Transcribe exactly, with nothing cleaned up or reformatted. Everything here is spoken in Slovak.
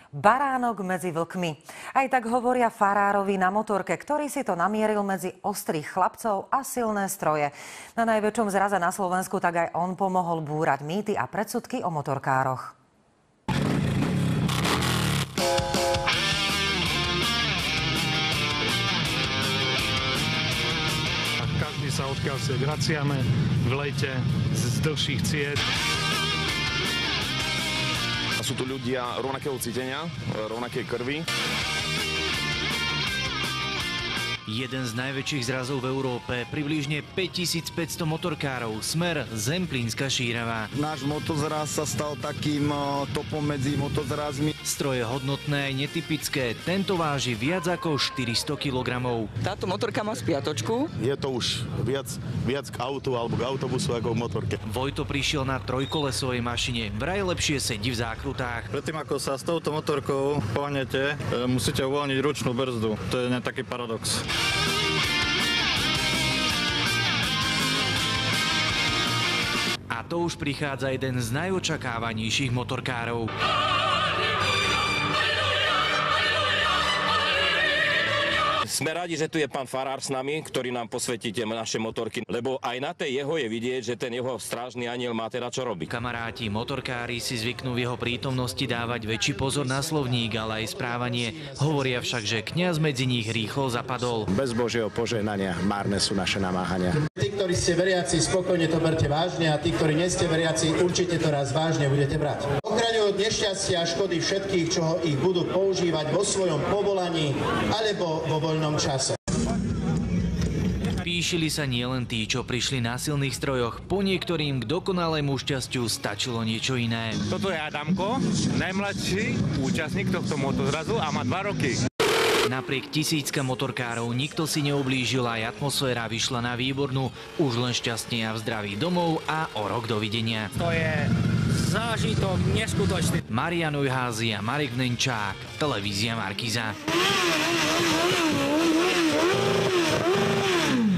Baránok medzi vlkmi. Aj tak hovoria farárovi na motorke, ktorý si to namieril medzi ostrých chlapcov a silné stroje. Na najväčšom zraze na Slovensku tak aj on pomohol búrať mýty a predsudky o motorkároch. Každý sa odkiaľ si vraciame v lete z dlhších ciest. Sú tu ľudia rovnakého cítenia, rovnakej krvi. Jeden z najväčších zrazov v Európe, približne päťtisícpäťsto motorkárov, smer Zemplínska Šírava. Náš motozraz sa stal takým topom medzi motozrazmi. Stroje hodnotné aj netypické, tento váži viac ako štyristo kilogramov. Táto motorka má spiatočku. Je to už viac, viac k autu alebo k autobusu ako k motorke. Vojto prišiel na trojkolesovej mašine, vraj lepšie sedí v zákrutách. Predtým ako sa s touto motorkou pohnete, musíte uvoľniť ručnú brzdu. To je taký paradox. A to už prichádza jeden z najočakávanejších motorkárov. Sme radi, že tu je pán farár s nami, ktorý nám posvetí tie naše motorky, lebo aj na tej jeho je vidieť, že ten jeho strážny aniel má teda čo robiť. Kamaráti motorkári si zvyknú v jeho prítomnosti dávať väčší pozor na slovník, ale aj správanie. Hovoria však, že kňaz medzi nich rýchlo zapadol. Bez Božieho požehnania márne sú naše namáhania. Tí, ktorí ste veriaci, spokojne to berte vážne, a tí, ktorí nie ste veriaci, určite to raz vážne budete brať. Ochraňujú od nešťastia a škody všetkých, čo ich budú používať vo svojom povolaní alebo vo voľnom čase. Píšili sa nielen tí, čo prišli na silných strojoch, po niektorým k dokonalému šťastiu stačilo niečo iné. Toto je Adamko, najmladší účastník tohto motozrazu a má dva roky. Napriek tisícka motorkárov nikto si neublížil, aj atmosféra vyšla na výbornú, už len šťastne a v zdraví domov a o rok dovidenia. To je zážitok neskutočný. Marian Ujházy a Marek Vnenčák, televízia Markíza.